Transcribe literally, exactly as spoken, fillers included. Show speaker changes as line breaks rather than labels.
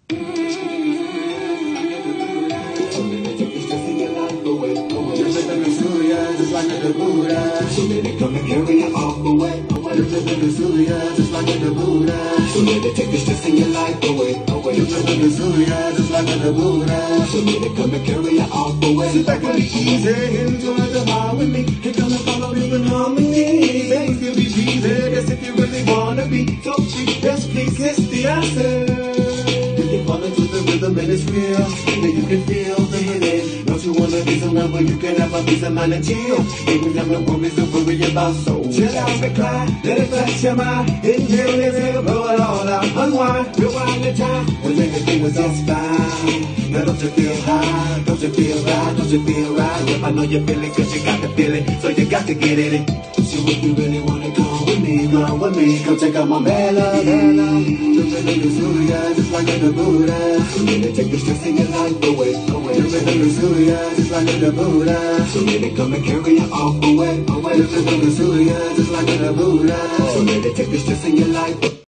Just like a Buddha, so let it come and carry you all the way. You live in the Zulia, just like a Buddha, so let it take the stress in your life away. You live in the Zulia, just like a Buddha, so let it come and carry you all the way. Sit back and be easy, enjoy the vibe with me. Here come and follow me with harmony. Things can be easy, that's if you really wanna be. So cheap, best please kiss the answer. You can follow to the rhythm and it's real, then you can feel the rhythm. Don't you wanna be somewhere where you can have a peace of mind and chill? Maybe have no worries to worry about, so chill out and cry, let it touch your mind. Inhale, exhale, blow it all out. Unwind, rewind the time when everything was just fine. Now don't you feel high? Don't you feel right? Don't you feel right? If I know you feel it, cause you got to feel it, so you got to get in it. So if you really wanna come with me, come with me, come check out my melody. Living in the Zulia, just like a Buddha, so let it take the stress in your life away. Living in the Zulia, just like a Buddha, so let it come and carry you all away. Living in the Zulia, just like a Buddha, so let it take the stress in your life.